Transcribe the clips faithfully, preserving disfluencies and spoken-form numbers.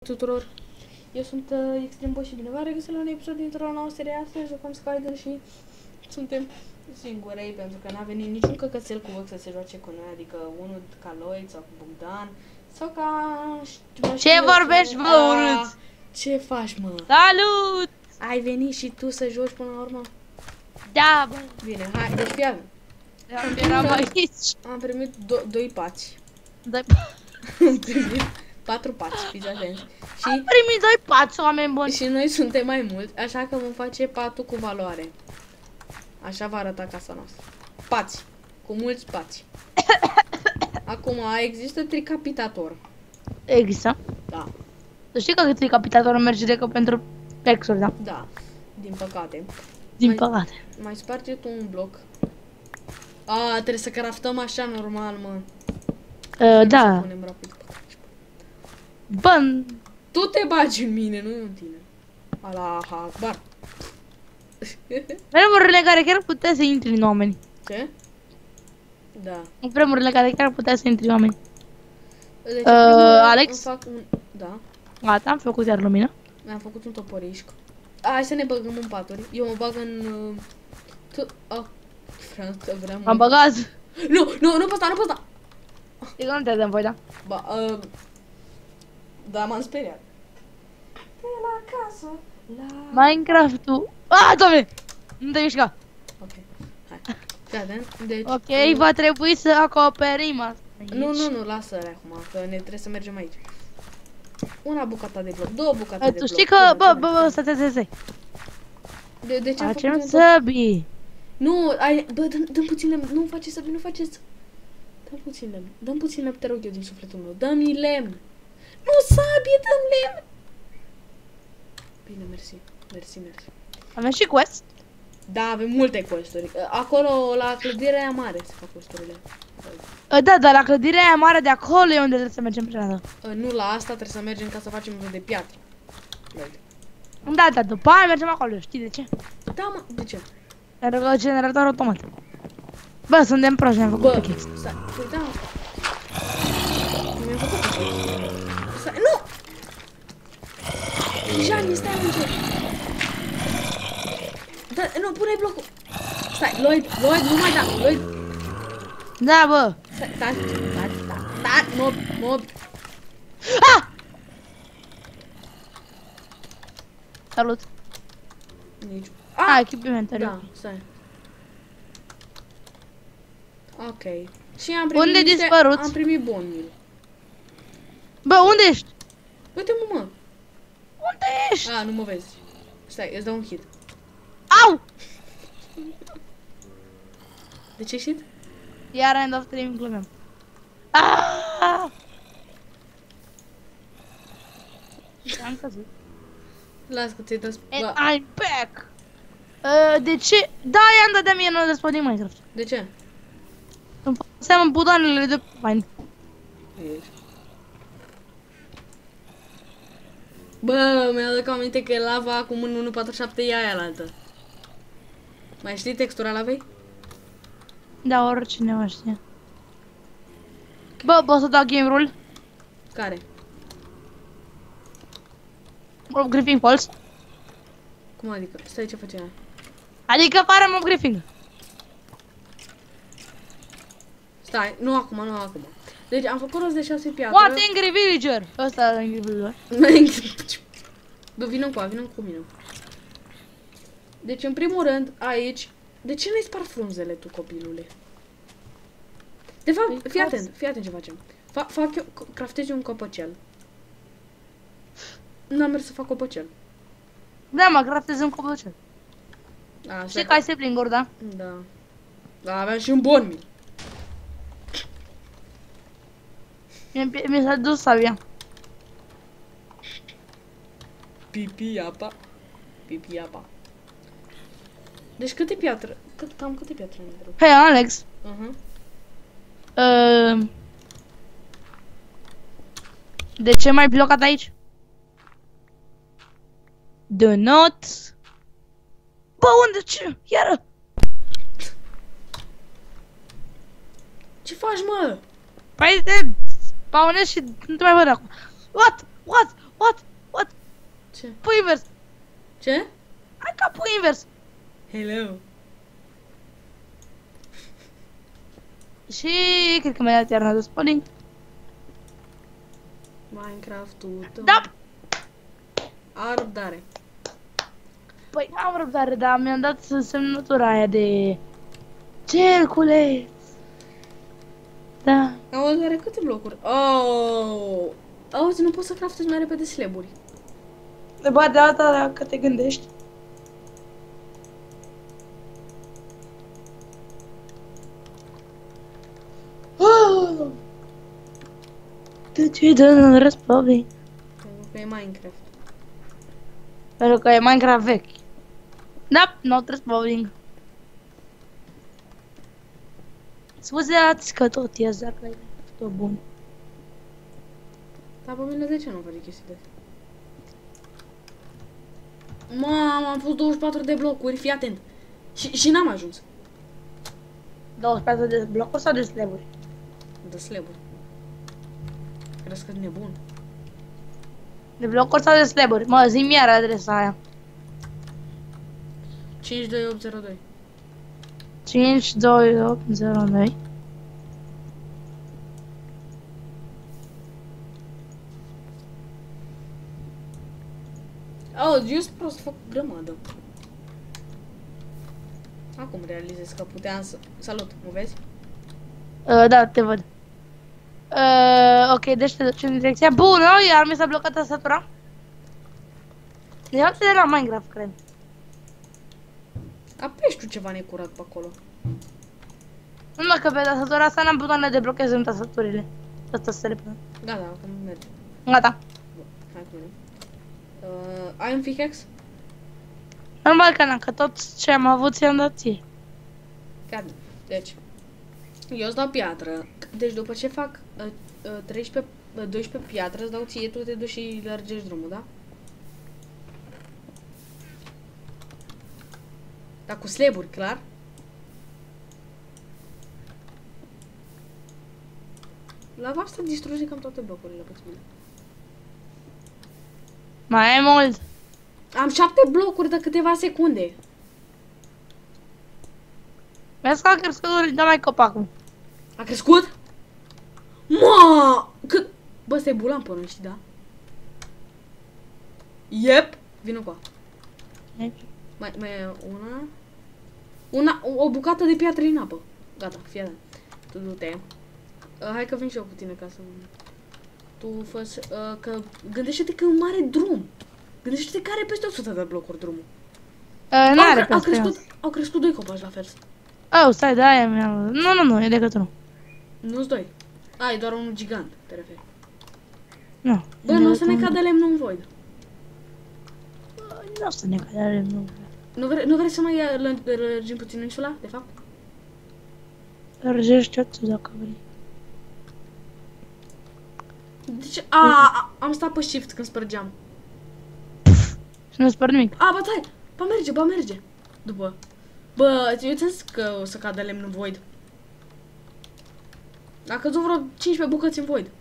Tuturor, eu sunt uh, Extrem Boss și bine v-am regăsit la un episod dintr-o nouă serie. Astăzi jucăm Skyden și suntem singurei pentru că n-a venit niciun căcățel cu voc să se joace cu noi, adică unul ca Lloyd sau cu Bogdan sau ca... Ce vorbești, bă, urât? Ce faci, mă? Salut! Ai venit și tu să joci până la urmă? Da, bă. Bine, hai, deci fii Eram aici. Am primit do- doi pați. Doi... Am primit patru pați, fiți atenți. Și... Am primit doi pați, oameni buni. Și noi suntem mai mulți, așa că vom face patul cu valoare. Așa va arăta casa noastră. Pați. Cu mulți pați. Acum există tricapitator. Există. Da. Să știi că tricapitatorul merge decât pentru pexuri, da? Da. Din păcate. Din mai, păcate. Mai sparge tu un bloc. A, trebuie să craftăm așa normal, mă. Uh, da. Punem rapid. Bă, Tu te bagi în mine, nu în tine. Allah Akbar. vremurile care chiar putea să intri în oameni. Ce? Da. În vremurile care chiar putea să intri în oameni. Deci, Uh, Alex? Alex? Fac un... Da. Gata, am făcut iar lumină. Mi-am făcut un toporișc. Hai să ne băgăm în paturi. Eu mă bag în... Uh, tu... Oh. Vreau să vreau... Am băgat. Nu, nu, nu pe ăsta, nu pe ăsta! E că nu te dăm voi, da? Ba, uh, da, m-am speriat. De la casă, la... Minecraft-ul... Ah, doamne! Nu te mișca. Ok, hai. Gata, deci... Ok, uh, va trebui să acoperim asta aici. Nu, nu, nu, lasă-le acum, că ne trebuie să mergem aici. Una bucată de bloc, două bucate de Tu bloc. știi că, bă, bă, bă, stai, stai, stai. De, de ce am Facem făcut săbii. Nu, ai, bă, dăm, dăm puțin lemn, nu faceți să nu faceți. Dăm puțin lemn, dăm puțin lemn, te rog eu din sufletul meu, dă-mi lemn. Nu sabie, dăm lemn. Bine, mersi, mersi, mersi. Avem și quest? Da, avem multe quest-uri. Acolo, la clădirea aia mare se fac quest-urile. Da, dar la clădirea aia mare de acolo e unde trebuie să mergem prima dată. Nu, la asta trebuie să mergem ca să facem de piatră. Da, da, după aia mergem acolo, știi de ce? Da, mă, de ce? Pentru că generator automat. Bă, suntem proști, ne-am făcut Bă, pe chestia. stai, păi da. Mi-am făcut pe chestia. Stai, nu! Jani, stai un ce? Da, nu, pune blocul. Stai, Lloyd, Lloyd, nu mai da, Lloyd. Da, bă. Stai, stai, stai, stai, stai, mob, mob. Ah! Salut. Nici. Ah, echipamentul. Da, stai. Ok. Și am primit Unde niște, dispărut? am primit bun meal. Bă, unde ești? Uite-mă, mă. Unde ești? A, nu mă vezi. Stai, îți dau un hit. Au! De ce hit? Iar end of stream glumem. Ah! Am căzut. Las că ți-ai dat... And Ba, I'm back! Uh, de ce? Da, i-am dat de mie, nu răspund din Minecraft. de ce? Îmi seamă butoanele de Mine. Aici. Bă, mi-aduc aminte că lava acum în unu patru șapte e aia la altă. Mai știi textura lavei? Da, oricineva știe. Bă, poți să dau game rule? Care? Mob griffing false. Cum adică? Stai, ce face aia? Adică fără mob griffing. Stai, nu acum, nu acum. Deci am făcut rost de șase piatră. What angry villager? Ăsta e angry villager. Bă, vină cu a, vină cu mine. Deci, în primul rând, aici... De ce nu-i spar frunzele tu, copilule? De fapt, Păi, fii cați. atent, fii atent ce facem. Fa fac eu, craftez eu un copăcel. N-am mers să fac copăcel. Da, mă, craftez un copăcel. A, Știi că ai sapling-uri, da? Da. Da, aveam și un bon mil. Mi- Mi s-a dus sabia. Pipi apa. Pipi apa. Deci câte piatră? Cât, cam câte piatră ne trebuie? Hei, Alex. Uh-huh. Uh, de ce m-ai blocat aici? Do not. Bă, unde? Ce? Iară? Ce faci, mă? Păi te spawnezi și nu te mai văd acum. What? What? What? Ce? Ai capul invers. Hello. Și cred că mi-a dat iarna de spawning. Minecraft-ul tău. Da! A răbdare. Păi am răbdare, dar mi-am dat semnătura aia de... Cerculeț. Da. Auzi, are câte blocuri? Oh! Auzi, nu poți să craftezi mai repede slaburi. De bă, de alta dacă te gândești. Oh! De ce dă în răspăvii? Pentru că e Minecraft. Pentru că e Minecraft vechi. Da, nu răspăving. Scuzați că tot ies dacă e tot bun. Dar pe mine de ce nu faci chestii de astea? Mamă, am pus douăzeci și patru de blocuri, fii atent. Și, și n-am ajuns. douăzeci și patru de blocuri sau de slaburi? De slaburi. Crezi că e nebun? De blocuri sau de slaburi? Mă, zi-mi iar adresa aia. cinci doi opt zero doi. cinci doi opt zero doi. Auzi, eu sunt prost, fac grămadă. Acum realizez că puteam să... Salut, mă vezi? Uh, da, te văd. Uh, ok, deci te duci în direcția bună, iar mi s-a blocat tastatura. Ia-te de la Minecraft, cred. Apeși tu ceva necurat pe acolo. Nu, dacă pe tastatura asta n-am putut să ne deblochez tastaturile. Asta să le pun. Gata, acum merge. Gata. Bun, hai cu mine. Uh, ai un pickaxe? Normal că n-am, că tot ce am avut ți-am dat ție. Gata. Deci, eu îți dau piatră. Deci după ce fac uh, uh, treisprezece, uh, doisprezece piatră, îți dau ție, tu te duci și lărgești drumul, da? Dar cu slaburi, clar? La asta distruge cam toate blocurile pe mine. Mai e mult. Am șapte blocuri de câteva secunde. Vezi că a crescut de mai copacul. A crescut? Ma! Cât? Bă, stai bulan până, știi, da? Yep! Vino cu a. Mai, mai e una... Una, o, o bucată de piatră în apă. Gata, fii atent. Tu du-te. Uh, hai că vin și eu cu tine ca să... Tu fă uh, că... Gândește-te că e un mare drum. Gândește-te că are peste o sută de blocuri drumul. Uh, Au, N-are cre au, peste crescut, au crescut doi copaci la fel. Oh, stai, da, aia mi-am... Nu, nu, nu, e decât unul. Nu-s doi. A, e doar unul gigant, te referi. Nu. Bă, nu o să ne cadă lemnul în void. Nu o să ne cadă lemnul. Nu vrei, nu vrei să mai lărgim puțin insula, de fapt? Lărgește-o tu dacă vrei. Deci, a, a, am stat pe shift când spărgeam. Și nu spăr nimic. A, bă, stai, ba merge, ba merge. După. Bă, eu ți-am zis că o să cadă lemn în void. A căzut vreo cincisprezece bucăți în void.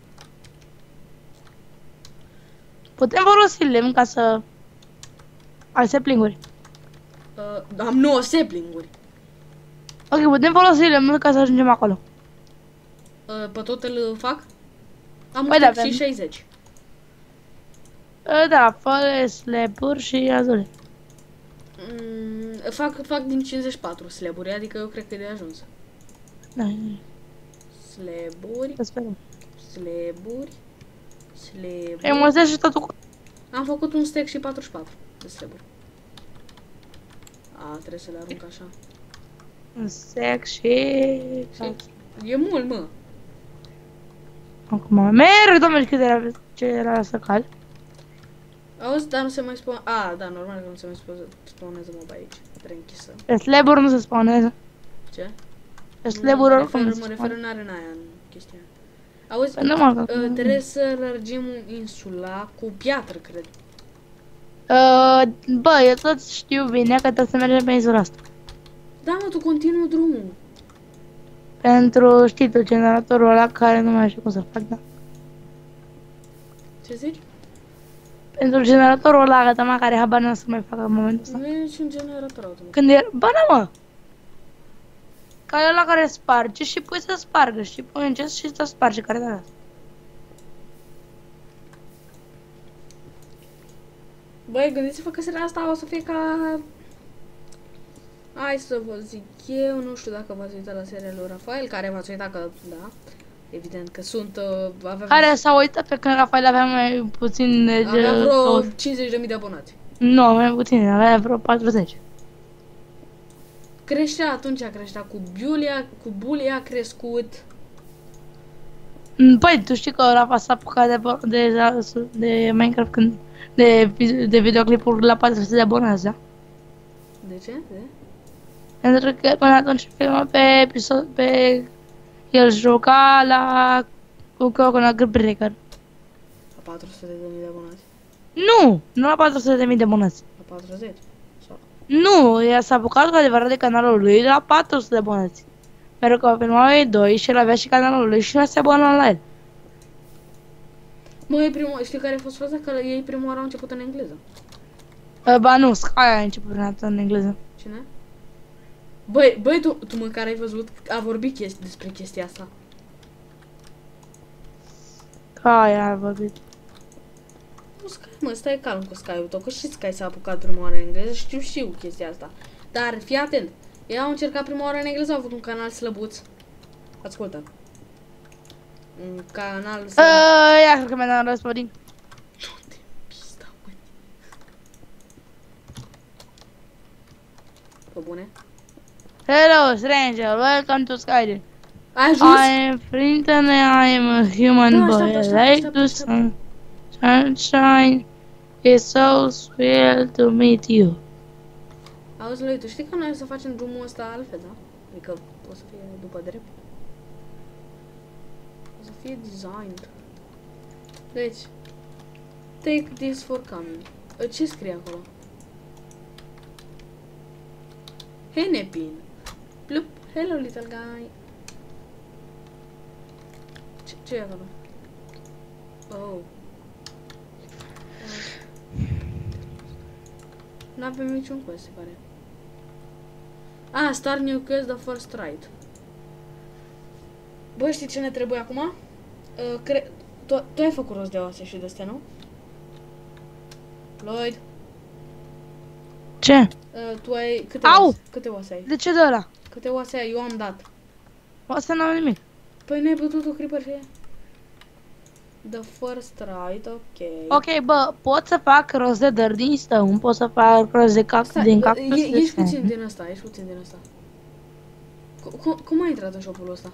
Putem folosi lemn ca să... Ai saplinguri. Uh, am nouă saplinguri. Ok, putem folosi lemnul ca să ajungem acolo. Uh, pe tot îl fac? Am Păi da, și avem. șaizeci. Uh, da, fă slaburi și azule. Mm, fac, fac din cincizeci și patru slaburi, adică eu cred că e de ajuns. Da, Slaburi, să sperăm. slaburi, slaburi. Îi mulțesc și totul cu... Am făcut un stack și patruzeci și patru de slaburi. A, trebuie să le arunc așa. Un sec și... E mult, mă. Acum merg, domnule, cât era, ce era să cal. Auzi, dar nu se mai spune... A, da, normal că nu se mai spune spunează mob aici. Trebuie închisă. Pe slaburi nu se spawnează. Ce? Pe slaburi mă oricum refer, nu mă se refer spawnează. în arena aia, în chestia aia. Auzi, Păi normal că uh, acum- trebuie să lărgim insula cu piatră, cred. Uh, bă, eu tot știu bine că trebuie să mergem pe insula asta. Da, mă, tu continuu drumul. Pentru, știi tu, generatorul ăla care nu mai știu cum să fac, da? Ce zici? Pentru generatorul ăla, gata, mă, care habar n-am să mai facă în momentul ăsta. Nu e niciun generator automat. Când era... Bă, na, mă! Ca e ăla care sparge și pui să spargă, știi? Pui în chest și să sparge, care de asta. Băi, gândiți-vă că seria asta o să fie ca... Hai să vă zic eu, nu știu dacă v-ați uitat la seria lui Rafael, care v-ați uitat că, da, evident că sunt, uh, avea... Care s-a uitat pe când Rafael avea mai puțin de... Avea vreo cincizeci de mii de abonați. Nu, mai puțin, avea vreo patruzeci. Creștea atunci, creștea cu Bulia, cu Bulia a crescut. Păi, tu știi că Rafa s-a apucat de, de, de Minecraft când... De, de videoclipuri la patru sute de abonați, da? De ce? De? Pentru că până atunci filma pe episod, pe... El juca la... cu Coconut Breaker. La patru sute de mii de abonați. Nu! Nu la patru sute de mii de abonați. La patruzeci? Sau? Nu! El s-a apucat cu adevărat de canalul lui la patru sute de abonați. Pentru că filmau ei doi și el avea și canalul lui și nu se abona la el. Măi, primul, știi care a fost faza? Că ei prima oară au început în engleză. Ba nu, Sky a început prima dată în engleză. Cine? Băi, băi, tu, tu măcar ai văzut, a vorbit chesti, despre chestia asta. Sky a vorbit. Nu, Sky, mă, stai calm cu Sky-ul tău, că și Sky s-a apucat prima oară în engleză, știu, știu chestia asta. Dar, fii atent, ei au încercat prima oară în engleză, au avut un canal slăbuț. Ascultă. Un canal slăbuț. Uh, ia, cred că mi-a dat răspunding. Nu te pista, măi. Pe bune? Hello, stranger, welcome to Skyrim. Ai ajuns? I am Frinton and I am a human Da, boy. așteaptă, I așteaptă, like așteaptă, the sun. Sunshine. It's so sweet to meet you. Auzi, lui, tu știi că noi o să facem drumul ăsta altfel, da? Adică o să fie după drept. O să fie designed. Deci, take this for coming. Ce scrie acolo? Henepin. Plup. Hello, little guy. Ce, ce e acolo? Oh. Nu avem niciun quest, se pare. Ah, start new quest, the first ride. Bă, știi ce ne trebuie acum? Uh, cre tu, tu ai făcut rost de oase și de astea, nu? Lloyd. Ce? Uh, tu ai... Câte Au! oase? Câte oase ai? De ce de ăla? Câte oase ai? Eu am dat. Asta n-am nimic. Păi n-ai bătut o creeper și... The first ride, ok. Ok, bă, pot să fac rost de dăr din stone, pot să fac rost de cactus din bă, cactus. e, ești puțin din ăsta, ești puțin din ăsta. Cum, cum ai intrat în shop-ul ăsta?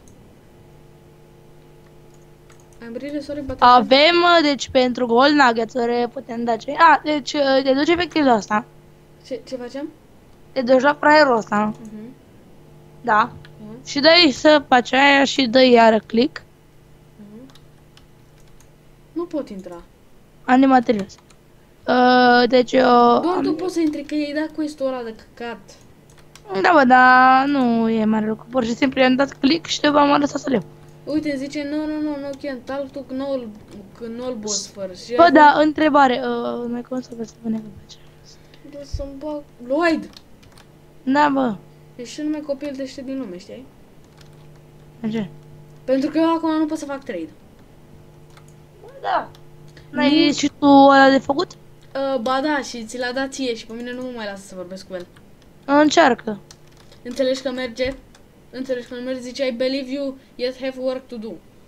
I'm really sorry, but... Avem, deci, pentru gold nuggets-uri putem da ce... A, deci, te duci efectiv la asta. Ce, ce facem? Te duci la fraierul ăsta. Uh-huh. Da. Uh-huh. Și dai să faci aia și dai iară click. Uh-huh. Nu pot intra. Animaterials. Uh, deci eu... Doar am... tu poți să intri, că i-ai dat quest-ul ăla de căcat. Da, bă, dar nu e mare lucru. Pur și simplu i-am dat click și te v-am lăsat să le iau. Uite, zice, no, no, no, no, can't talk to Knoll, Knoll boss first. Bă, da, întrebare. Uh, noi cum să vă spune că face? Da, să-mi bag... Lloyd! Da, bă. Ești cel mai copil deștept din lume, știi? De ce? Pentru că eu acum nu pot să fac trade. Da. N-ai și tu ăla de făcut? Uh, ba da, și ți l-a dat ție și pe mine nu mă mai lasă să vorbesc cu el. Încearcă. Înțelegi că merge? Înțelegi că nu merge? Zice, I believe you, yet have work to do.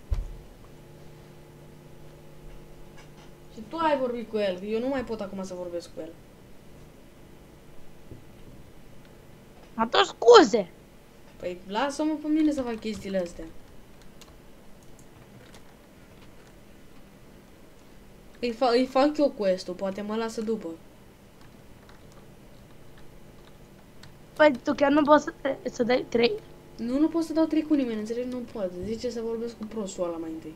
Și tu ai vorbit cu el, eu nu mai pot acum să vorbesc cu el. Atunci scuze. Păi lasă-mă pe mine să fac chestiile astea. Îi, fa îi fac eu quest-ul, poate mă lasă după. Păi tu chiar nu poți să, să dai trei? Nu, nu pot să dau trei cu nimeni, înțelegi? Nu pot. Zice să vorbesc cu prostul ăla mai întâi.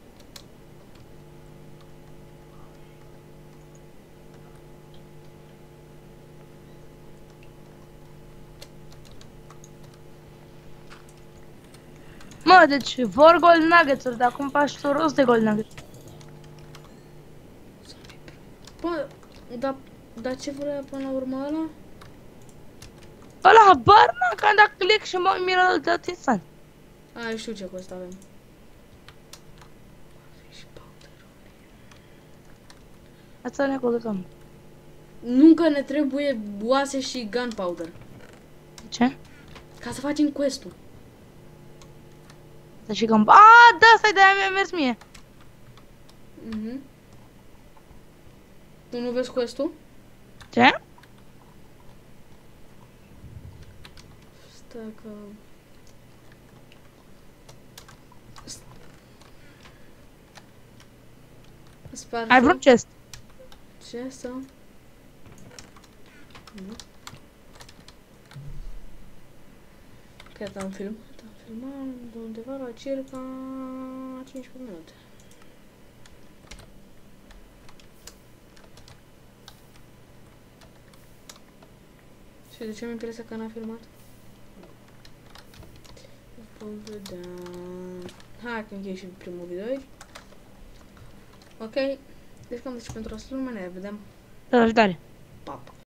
Mă, deci vor gold nuggets-uri, dar cum faci tu rost de gold nuggets? Bă, Dar, dar ce vrea până la urmă ăla? Ăla habar n-am, că am dat click și mă miră de instant. A, eu știu ce cost avem. Asta ne codăm. Nu că ne trebuie oase și gunpowder. Ce? Ca să facem quest-ul. Să și găm... Aaaa, da, stai, de-aia mi-a mers mie. Mhm. Tu nu vezi quest-ul? Ce? Stai că... Sparge. Ai vreun chest? Ce asta? Nu. Cred am filmat, am filmat de undeva la circa cincisprezece minute. Și de ce mi-e impresia că n-a filmat? Vom vedea... Hai că închei și primul video aici. Ok, deci cam deci pentru asta, ne vedem. Da, ajutare. Pa, pa.